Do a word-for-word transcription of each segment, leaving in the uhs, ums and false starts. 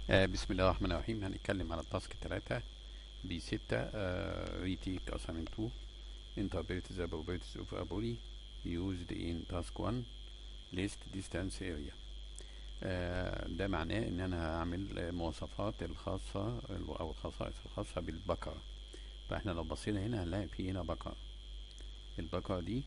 آه بسم الله الرحمن الرحيم. هنتكلم على التاسك تلاتة بي ستة. آه retake assignment two interpret the properties of a body used in task one list distance area. آه ده معناه ان انا هعمل آه، مواصفات الخاصة او الخصائص الخاصة بالبقرة. فاحنا لو بصينا هنا هنلاقي في هنا بقرة. البقرة دي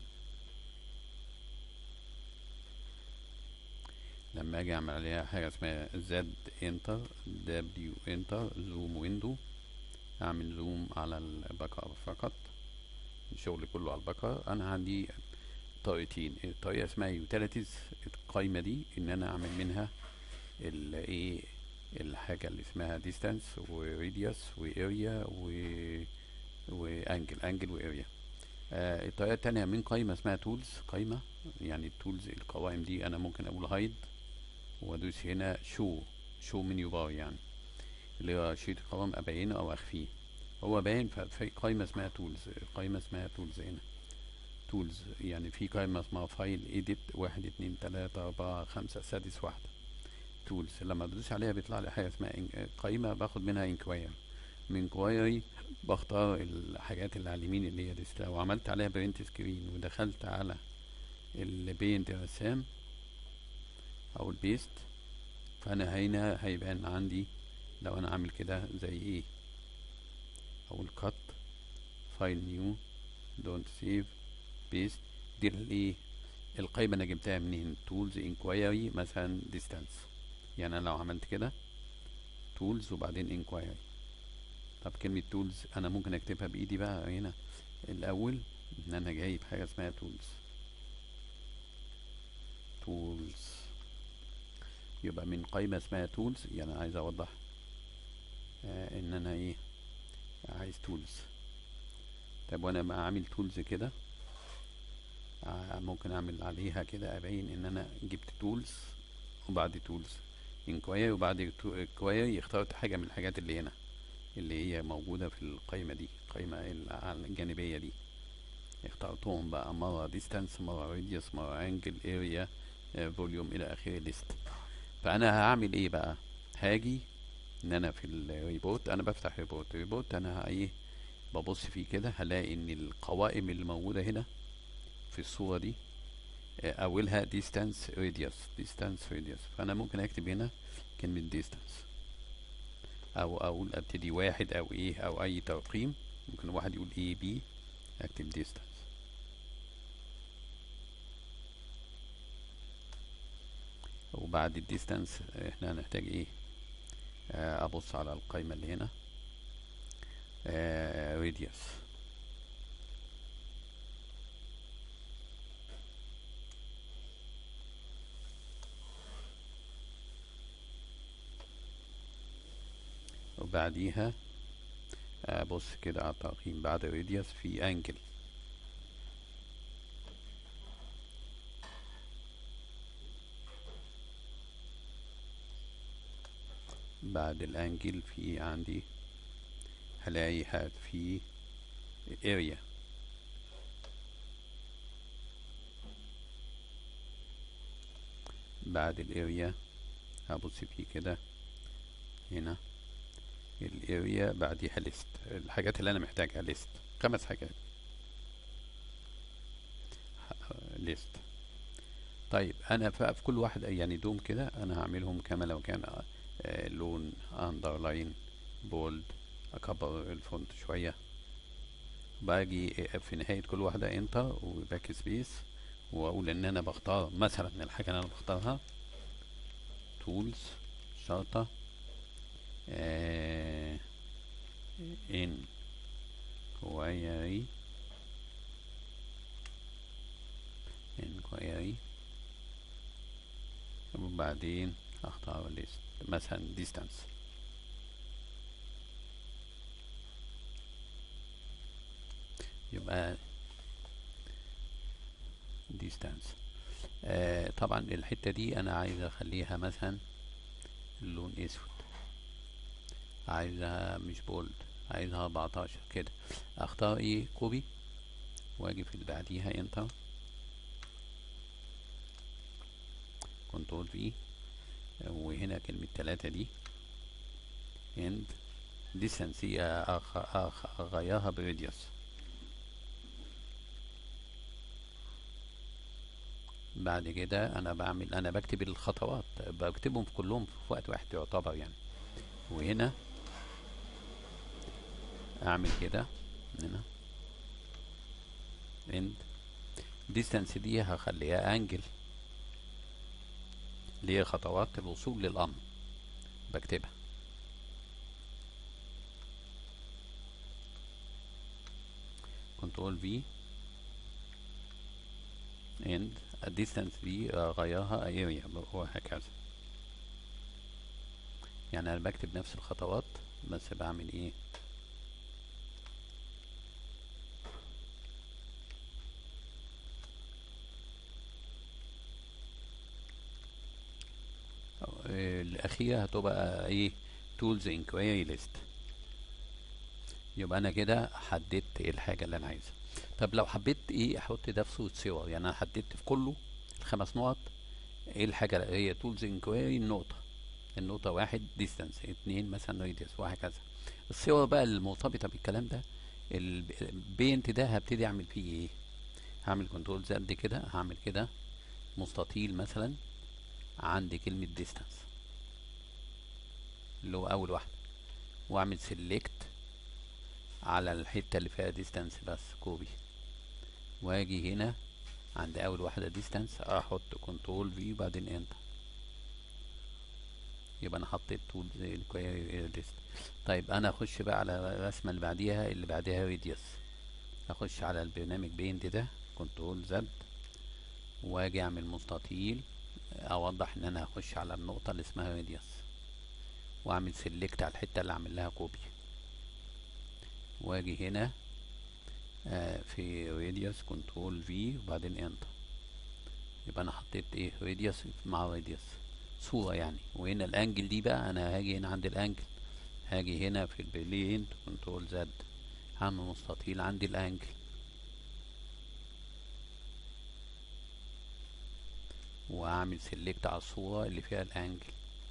لما اجي اعمل عليها حاجة اسمها زد انتر دبليو انتر زوم ويندو، اعمل زوم على البقرة فقط، الشغل كله على البقرة. انا عندي طريقتين، طريقة اسمها يوتيليتيز. القايمة دي ان انا اعمل منها الايه الحاجة اللي اسمها ديستانس وراديوس واريا وانجل انجل واريا. آه الطريقة التانية من قايمة اسمها تولز. قايمة يعني التولز، القوائم دي انا ممكن اقول هايد وادوس هنا شو شو منيو بار، يعني اللي هو شيت القوائم ابينه او اخفيه. هو باين في قايمة اسمها تولز. قايمة اسمها تولز هنا تولز، يعني في قائمة اسمها فايل ايديت واحد اتنين تلاتة اربعة خمسة سادس واحدة تولز. لما بدوس عليها بيطلع لي حاجة اسمها قائمة باخد منها انكواير. من انكوايري بختار الحاجات اللي على اليمين اللي هي ديست. لو عملت عليها برنت سكرين ودخلت على البينت رسام او البيست، فانا هنا هيبان عندي لو انا عامل كده زي ايه، او الكات فايل نيو دونت سيف بيست. دي الايه القايمة انا جبتها منين؟ تولز انكوايري مثلا ديستانس. يعني انا لو عملت كده تولز وبعدين انكوايري. طب كلمة تولز انا ممكن اكتبها بايدي بقى هنا الاول، ان انا جايب حاجة اسمها تولز. تولز يبقى من قايمة اسمها تولز. يعني عايز اوضح آه ان انا ايه عايز تولز. طب وانا بقى عامل تولز كده، آه ممكن اعمل عليها كده ابين ان انا جبت تولز وبعد تولز انكوايري وبعد انكوايري اخترت حاجة من الحاجات اللي هنا اللي هي موجودة في القائمة دي، القائمة الجانبية دي. اخترتهم بقى مرة ديستانس، مرة راديوس، مرة انجل، اريا، فوليوم الى اخره ليست. فانا هعمل ايه بقى؟ هاجي ان انا في الريبورت، انا بفتح ريبورت ريبورت انا ايه ببص فيه كده، هلاقي ان القوائم اللي موجودة هنا في الصورة دي آه، اولها ديستانس راديوس ديستانس راديوس. فانا ممكن اكتب هنا كلمة ديستانس، او اقول ابتدي واحد او ايه او اي ترقيم. ممكن واحد يقول ايه بي، اكتب ديستانس. وبعد الديستانس احنا هنحتاج ايه؟ آه ابص على القائمة اللي هنا راديوس. وبعديها ابص كده على الترقيم بعد راديوس في انجل. بعد الانجل في عندي هلاقي هاد في اريا. بعد الاريا هبص فيه كده هنا الاريا بعديها ليست، الحاجات اللي انا محتاجها ليست، خمس حاجات ليست. طيب انا ف- في كل واحد يعني دوم كده انا هعملهم كما لو كان آه، لون اندرلاين بولد، اكبر الفونت شوية. باجي في نهاية كل واحدة انتر وباك سبيس، واقول ان انا بختار مثلا الحاجة اللي انا بختارها تولز شرطة آه ان كوايري ان كوايري وبعدين اختار ليست مثلا ديستانس. يبقى ديستانس. آه طبعا الحتة دي انا عايز اخليها مثلا اللون اسود، عايزها مش بولد، عايزها اربعتاشر كده. اختار ايه كوبي واجي في اللي بعديها انتر كنترول في، وهنا كلمة تلاتة دي and distance هي أخ- أخ- اغيرها براديوس. بعد كده انا بعمل انا بكتب الخطوات، بكتبهم كلهم في وقت واحد يعتبر يعني. وهنا اعمل كده هنا and distance دي هخليها انجل، اللي هي خطوات الوصول للامر بكتبها. كنترول في and distance دي اغيرها اريا وهكذا. يعني انا بكتب نفس الخطوات بس بعمل ايه، الأخيرة هتبقى ايه tools inquiry list. يبقى أنا كده حددت الحاجة اللي أنا عايزها. طب لو حبيت ايه أحط ده في صورة صور، يعني أنا حددت في كله الخمس نقط ايه الحاجة اللي هي tools inquiry النقطة، النقطة واحد distance، اتنين مثلا radius وهكذا. الصور بقى المرتبطة بالكلام ده البينت ده هبتدي أعمل فيه ايه، هعمل كنترول زد كده، هعمل كده مستطيل مثلا عندي كلمة distance اللي هو أول واحدة، وأعمل سيلكت على الحتة اللي فيها distance بس كوبي، وأجي هنا عند أول واحدة distance أحط كنترول في وبعدين انتر. يبقى أنا حطيت طول distance. طيب أنا أخش بقى على الرسمة اللي بعديها اللي بعديها radius، أخش على البرنامج بينت ده كنترول زد وأجي أعمل مستطيل، أوضح إن أنا أخش على النقطة اللي اسمها radius واعمل سيلكت على الحتة اللي اعمل لها كوبي، واجي هنا آه في راديوس كنترول في وبعدين انتر. يبقى انا حطيت ايه راديوس مع راديوس صورة يعني. وهنا الانجل دي بقى انا هاجي هنا عند الانجل، هاجي هنا في البلين كنترول زد هعمل مستطيل عندي الانجل، واعمل سيلكت على الصورة اللي فيها الانجل،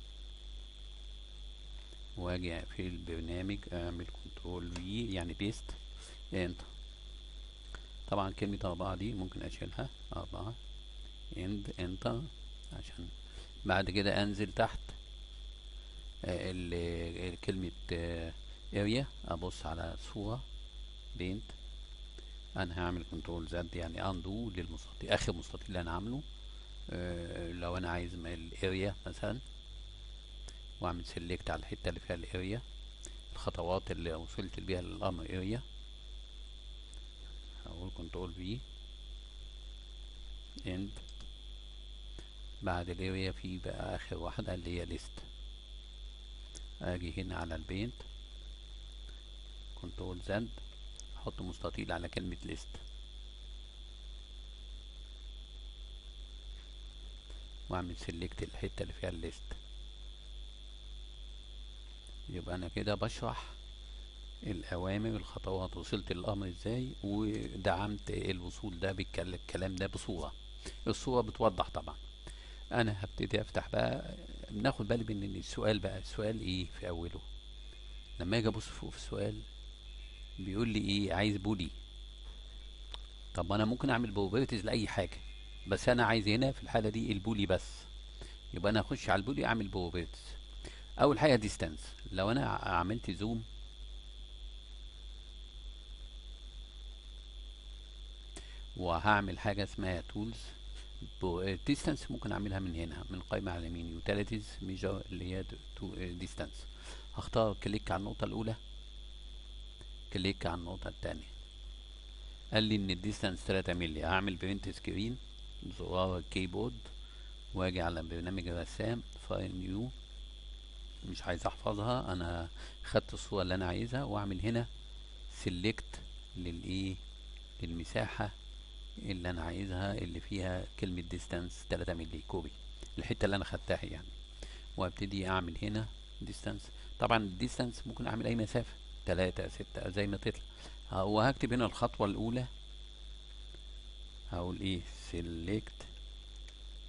واجي في البرنامج اعمل كنترول في يعني بيست انتر. طبعا كلمة أربعة دي ممكن أشيلها، أربعة اند انتر، عشان بعد كده أنزل تحت آه كلمة اريا آه أبص على صورة بينت، أنا هعمل كنترول زد يعني أندو للمستطيل آخر مستطيل اللي أنا عامله. آه لو أنا عايز الاريا مثلا وأعمل سيلكت على الحتة اللي فيها الاريا، الخطوات اللي وصلت بيها للأمر اريا، هقول كنترول في اند. بعد الاريا في بقى اخر واحدة اللي هي ليست، اجي هنا على البينت كنترول زد احط مستطيل على كلمة ليست واعمل سيلكت الحتة اللي فيها الليست. يبقى انا كده بشرح الاوامر الخطوات وصلت للامر ازاي، ودعمت الوصول ده بالكلام ده بصورة، الصورة بتوضح طبعا. انا هبتدي افتح بقى، بناخد بالي من السؤال بقى، السؤال ايه في اوله لما اجي ابص فوق في السؤال بيقول لي ايه عايز بولي. طب انا ممكن اعمل بروبرتيز لاي حاجه، بس انا عايز هنا في الحاله دي البولي بس. يبقى انا اخش على البولي اعمل بروبرتيز. اول حاجه ديستانس، لو انا عملت زوم وهعمل حاجه اسمها تولز ديستانس، ممكن اعملها من هنا من قائمه على اليمين يوتيليتيز ميجر اللي هي ديستانس، هختار كليك على النقطه الاولى، كليك على النقطه الثانيه، قال لي ان الديستانس تلاتة مللي، هعمل برنت سكرين زرار الكيبورد واجي على برنامج الرسام فايل نيو، مش عايز احفظها انا خدت الصورة اللي انا عايزها، واعمل هنا سيلكت للايه للمساحة اللي انا عايزها اللي فيها كلمة ديستانس تلاتة مللي كوبي الحتة اللي انا خدتها يعني، وابتدي اعمل هنا ديستانس. طبعا الديستانس ممكن اعمل اي مسافة تلاتة ستة زي ما تطلع، وهكتب هنا الخطوة الاولى هقول ايه select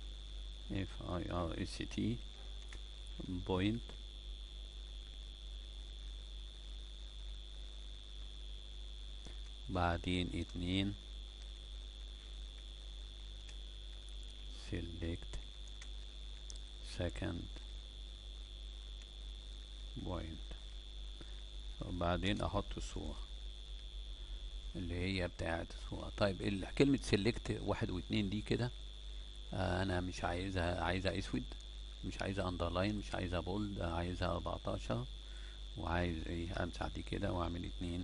f i r s t point بعدين اتنين select second point، وبعدين احط الصورة اللي هي بتاعت الصورة. طيب ال- كلمة select واحد واتنين دي كده آه انا مش عايزها، عايزها اسود، مش عايزها underline، مش عايزها bold، عايزها اربعتاشر، وعايز ايه امسح دي كده واعمل اتنين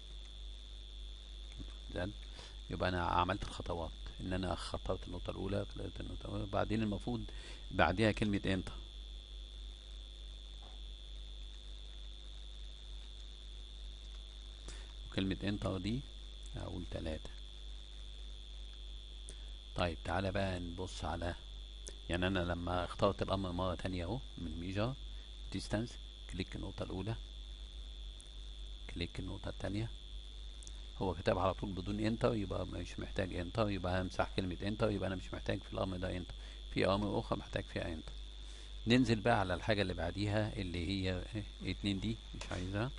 زد. يبقى انا عملت الخطوات ان انا خطرت النقطة الاولى، خطرت النقطة الاولى، بعدين المفروض بعدها كلمة انتر. وكلمة انتر دي اقول تلاتة. طيب تعالى بقى نبص على، يعني انا لما اخترت الامر مرة تانية اهو من ميجر ديستانس، كليك النقطة الاولى، كليك النقطة التانية، هو كتب على طول بدون انتر، يبقى مش محتاج انتر، يبقى همسح كلمة انتر، يبقى انا مش محتاج في الامر ده انتر. في امر اخرى محتاج فيها انتر. ننزل بقى على الحاجة اللي بعديها اللي هي ايه اتنين دي، مش عايزها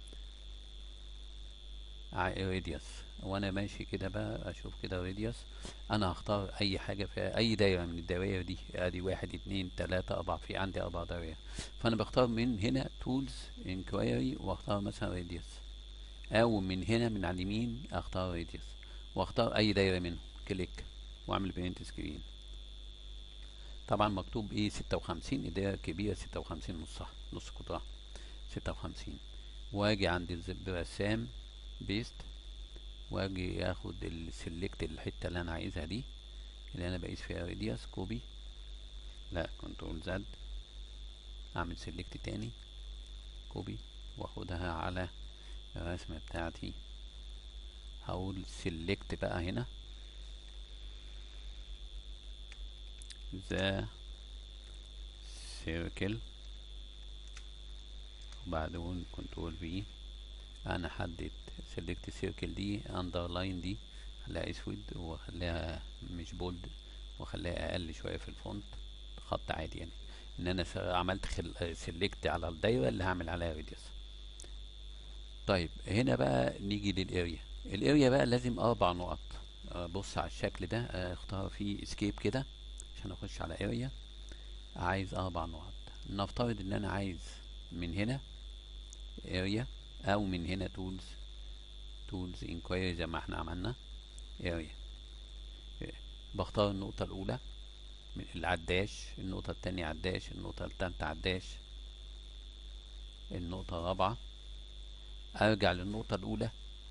راديوس. وانا ماشي كده بقى اشوف كده راديوس، انا هختار اي حاجة فيها اي دايرة من الدوائر دي، ادي واحد اتنين تلاتة اربعة، في عندي اربع دوائر، فانا بختار من هنا تولز انكوايري واختار مثلا راديوس، او من هنا من على اليمين اختار راديوس واختار اي دايرة منهم، كليك واعمل برينت سكرين. طبعا مكتوب ايه ستة وخمسين، الدايرة الكبيرة ستة وخمسين نصها، نص قطرها ستة وخمسين، واجي عند الزب رسام بيست، واجي اخد السلكت الحتة اللي انا عايزها دي اللي انا بقيس فيها راديوس، كوبي، لا كنترول زد، اعمل سلكت تاني، كوبي، واخدها على الرسمة بتاعتي. هقول سلكت بقى هنا ذا سيركل، وبعدين كنترول في، انا حددت سلكت سيركل دي اندرلاين دي، خليها اسود وخليها مش بولد، وخليها اقل شويه في الفونت، خط عادي يعني، ان انا عملت سلكت على الدايره اللي هعمل عليها راديوس. طيب هنا بقى نيجي للاريا. الاريا بقى لازم اربع نقط، بص على الشكل ده، اختار فيه اسكيب كده عشان اخش على اريا، عايز اربع نقط. نفترض ان انا عايز من هنا اريا، او من هنا تولز، تولز انكوايري زي ما احنا عملنا اريا، بختار النقطة الاولى من العداش، النقطة التانية عداش، النقطة التالتة عداش، النقطة الرابعة، ارجع للنقطة الاولى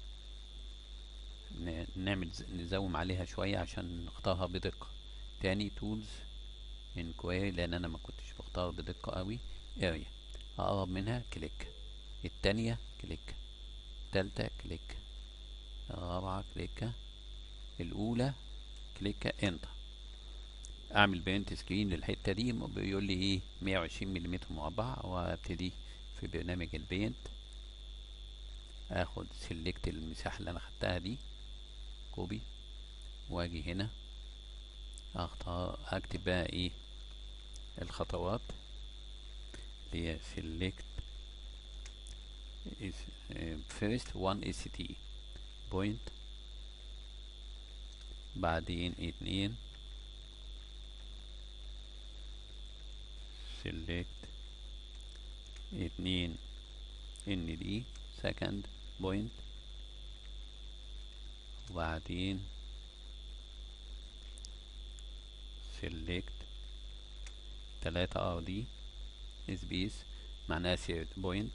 نعمل نزوم عليها شوية عشان نختارها بدقة، تاني تولز انكوايري لان انا ما كنتش بختار بدقة قوي، اريا، اقرب منها كليك، التانية كليك، التالتة كليك، الرابعة كليك، الاولى كليك، انتر. اعمل بينت سكرين للحته دي، بيقول لي ايه مية وعشرين ملم مربع، وابتدي في برنامج البينت اخد سيلكت المساحه اللي انا خدتها دي، كوبي، واجي هنا اختار اكتب بقى ايه الخطوات اللي هي سيلكت فيرست واحد اس تي بوينت، بعدين اتنين سيلكت اتنين ان دي سكند بوينت، وبعدين سيلكت تلاتة ار دي سبيس معناها سيرت بوينت،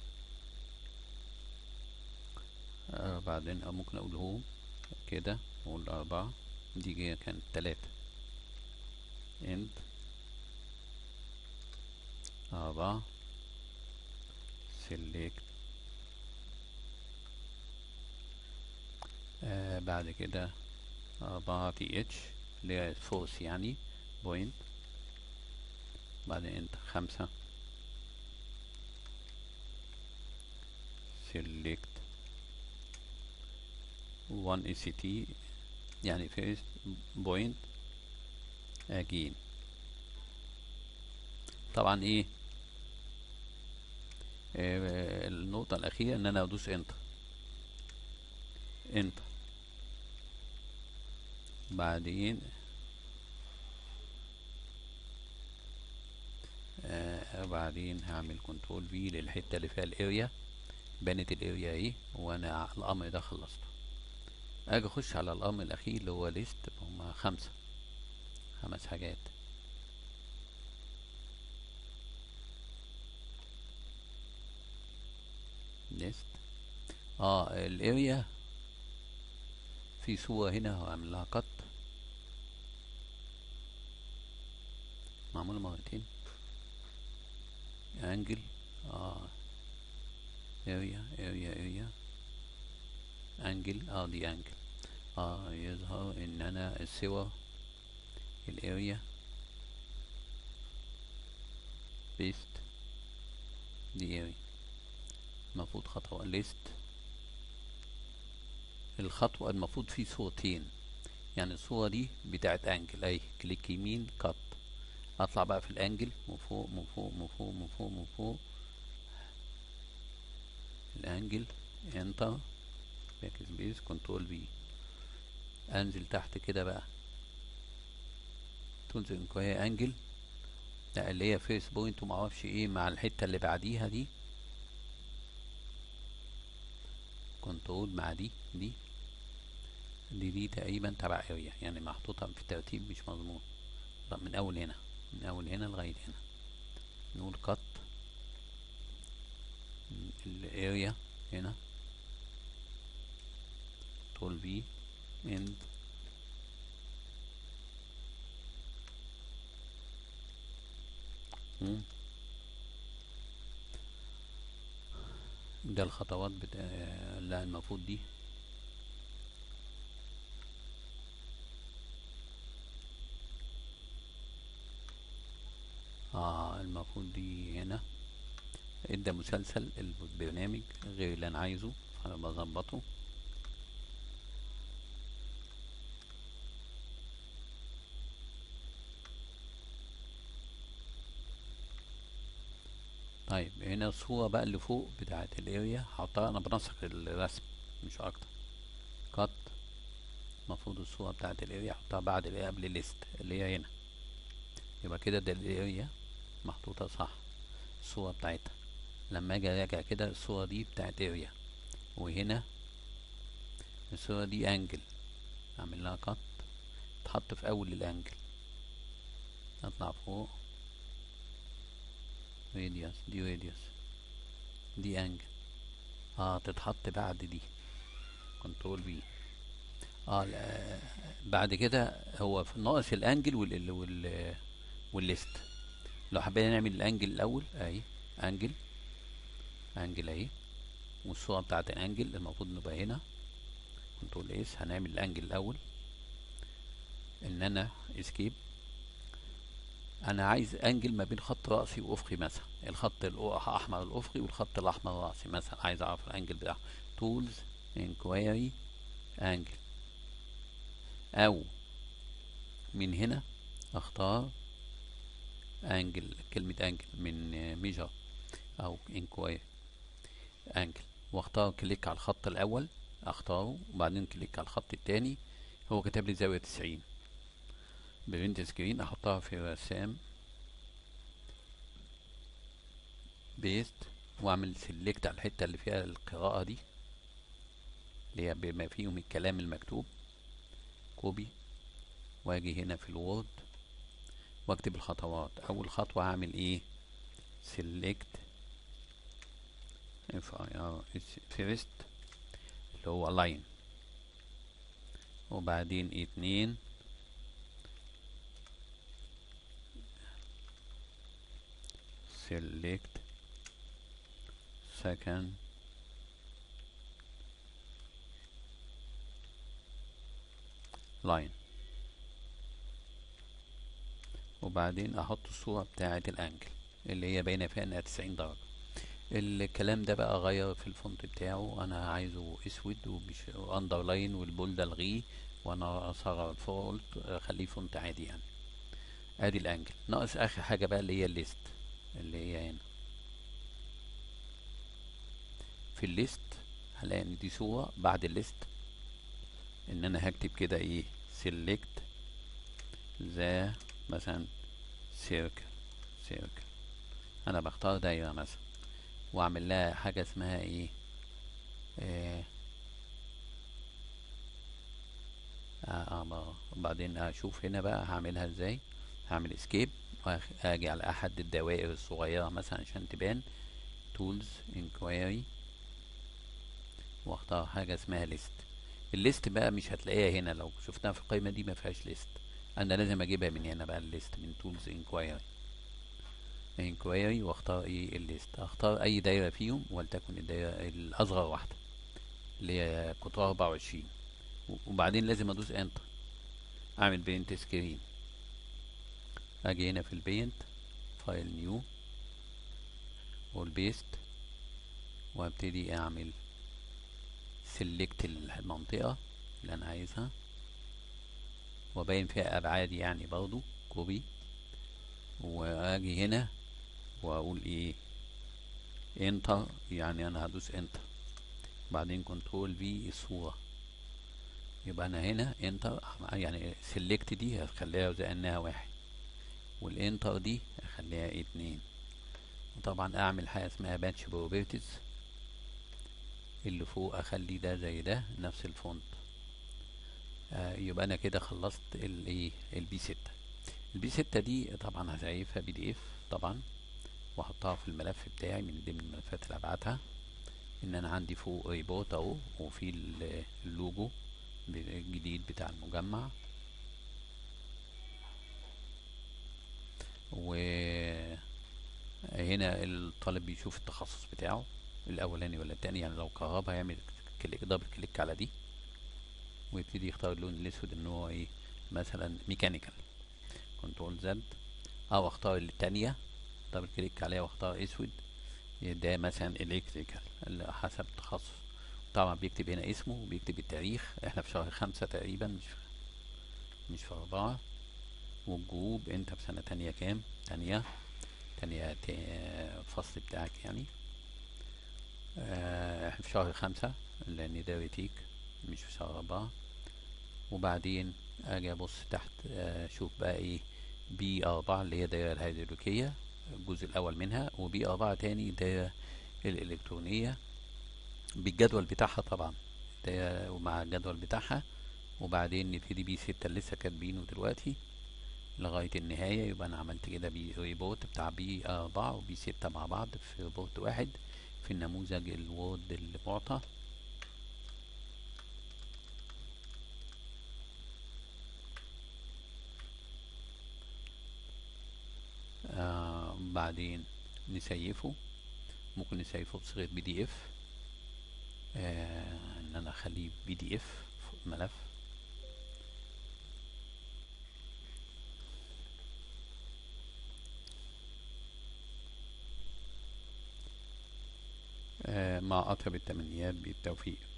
آه بعدين أو ممكن اقول هوم كده، اقول اربعة، دي كانت تلاتة، اند اربعة، سيلكت، آه بعد كده اربعة تي اتش اللي هي فورس يعني بوينت، بعدين انت خمسة، سيلكت واحد اس تي يعني فيرست بوينت اجين. طبعا ايه آه النقطة الأخيرة إن أنا أدوس إنتر، انتر. بعدين آه بعدين هعمل كنترول في للحتة اللي فيها الاريا، بنت الاريا اهي، وانا الامر ده خلصته. اجي اخش على الامر الاخير اللي هو ليست، هما خمسة خمس حاجات. ليست اه الاريا في صورة هنا هعمل لها كت، معمولة مرتين. انجل اه اريا اريا اريا انجل اه دي انجل اه يظهر ان انا الصور الاريا بيست دي اريا. المفروض خطوة ليست، الخطوة المفروض في صورتين، يعني الصورة دي بتاعت انجل اهي، كليك يمين كات، اطلع بقى في الانجل من فوق من فوق من فوق من فوق من فوق الانجل، انتر، باك سبيس، كنترول في، انزل تحت كده بقى تنزل انكواير انجل، لا اللي هي فيرست بوينت ومعرفش ايه مع الحتة اللي بعديها دي، كنترول مع دي دي دي دي تقريبا تبع اريا، يعني محطوطة في ترتيب مش مظبوط. طب من اول هنا، من اول هنا لغاية هنا، نقول كات الاريا هنا، كنترول في اند، ده الخطوات بتا... لا المفروض دي اه المفروض دي هنا، ادى مسلسل البرنامج غير اللي انا عايزه، فانا بظبطه. طيب هنا الصورة بقى اللي فوق بتاعت الاريا هحطها، انا بنسق الرسم مش اكتر. كات، المفروض الصورة بتاعت الاريا احطها بعد اللي قبل الليست اللي هي هنا، يبقى كده ده الاريا محطوطة صح الصورة بتاعتها. لما اجي اراجع كده الصورة دي بتاعت اريا، وهنا الصورة دي انجل، اعمل لها كات تحط في اول الانجل، اطلع فوق راديوس، دي راديوس دي انجل اه تتحط بعد دي، كنترول بي. اه لا، بعد كده هو في ناقص الانجل وال وال والليست. لو حبينا نعمل الانجل الاول اهي، انجل انجل اهي، والصورة بتاعت الانجل المفروض نبقى هنا، كنترول اس، هنعمل الانجل الاول، ان انا اسكيب، انا عايز انجل ما بين خط رأسي وافقي مثلا، الخط الاحمر الافقي والخط الاحمر الرأسي مثلا، عايز اعرف الانجل بتاعه، تولز انكوايري انجل، او من هنا اختار انجل، كلمة انجل من ميجر او انكواير انجل، واختار كليك على الخط الاول اختاره، وبعدين كليك على الخط التاني، هو كتب لي زاوية تسعين، برنت سكرين احطها في رسام بيست، واعمل سيلكت على الحتة اللي فيها القراءة دي اللي هي بما فيهم الكلام المكتوب، كوبي، واجي هنا في الوورد واكتب الخطوات. اول خطوة هعمل ايه، سيلكت اف اي ار فيرست اللي هو لاين، وبعدين اتنين select second line، وبعدين احط الصورة بتاعة الانجل اللي هي باينة فيها انها تسعين درجة. الكلام ده بقى اغير في الفونت بتاعه، انا عايزه اسود ومش اندرلاين، والبولد الغيه، وانا اصغر الفونت اخليه فونت عادي يعني. ادي الانجل، ناقص اخر حاجة بقى اللي هي الليست اللي هي هنا. في الليست هلاقي ان دي صورة بعد الليست، ان انا هكتب كده ايه select ذا مثلا circle circle. انا بختار دايرة مثلا واعمل لها حاجة اسمها ايه آه آه آه وبعدين اشوف هنا بقى هعملها ازاي. هعمل اسكيب واجي على احد الدوائر الصغيرة مثلا عشان تبان tools inquiry واختار حاجة اسمها list. الليست بقى مش هتلاقيها هنا، لو شفتها في القائمة دي ما فيهاش ليست، انا لازم اجيبها من هنا بقى الليست من tools inquiry inquiry واختار ايه الليست. اختار اي دايرة فيهم ولتكن الدايرة الاصغر واحدة اللي هي قطرها اربعة وعشرين، وبعدين لازم ادوس انتر اعمل بينت سكرين. اجي هنا في البينت فايل نيو والبيست وابتدي اعمل سيلكت المنطقة اللي انا عايزها وباين فيها ابعادي يعني برضو كوبي، واجي هنا واقول ايه انتر، يعني انا هدوس انتر بعدين كنترول في الصورة، يبقى انا هنا انتر يعني سيلكت دي هتخليها زي انها واحد والانتر دي هخليها اتنين. وطبعا اعمل حاجة اسمها باتش بروبرتيز اللي فوق اخلي ده زي ده نفس الفونت. آه يبقى انا كده خلصت الايه البي ستة. البي ستة دي طبعا هسيفها بي دي اف طبعا واحطها في الملف بتاعي من ضمن الملفات اللي هبعتها. ان انا عندي فوق ريبورت اهو وفي اللوجو الجديد بتاع المجمع، وهنا الطالب بيشوف التخصص بتاعه الاولاني ولا التاني، يعني لو كهرباء هيعمل كليك دبل كليك على دي ويبتدي يختار اللون الاسود ان هو ايه مثلا ميكانيكال كنترول زد، او اختار التانية دبل كليك عليها واختار اسود ده مثلا الكتريكال حسب التخصص. طبعا بيكتب هنا اسمه وبيكتب التاريخ، احنا في شهر خمسة تقريبا مش في مش في اربعة. والجروب انت في سنة تانية كام؟ تانية تانية الفصل بتاعك يعني. اه في شهر خمسة لان ده ريتيك مش في شهر اربعة. وبعدين اجي ابص تحت اشوف بقى ايه بي اربعة اللي هي دايرة الهيدروليكية الجزء الاول منها، وبي اربعة تاني دايرة الالكترونية بالجدول بتاعها طبعا ده ومع الجدول بتاعها. وبعدين نبتدي بي ستة اللي لسه كاتبينه دلوقتي لغاية النهاية. يبقى انا عملت كده بي ريبورت بتاع بي اربعة وبي ستة مع بعض في ريبورت واحد في النموذج الوورد المعطى. آه بعدين نسيفه، ممكن نسيفه بصيغة بي دي اف آه ان انا اخليه بي دي اف ملف. آه مع اطيب التمنيات بالتوفيق.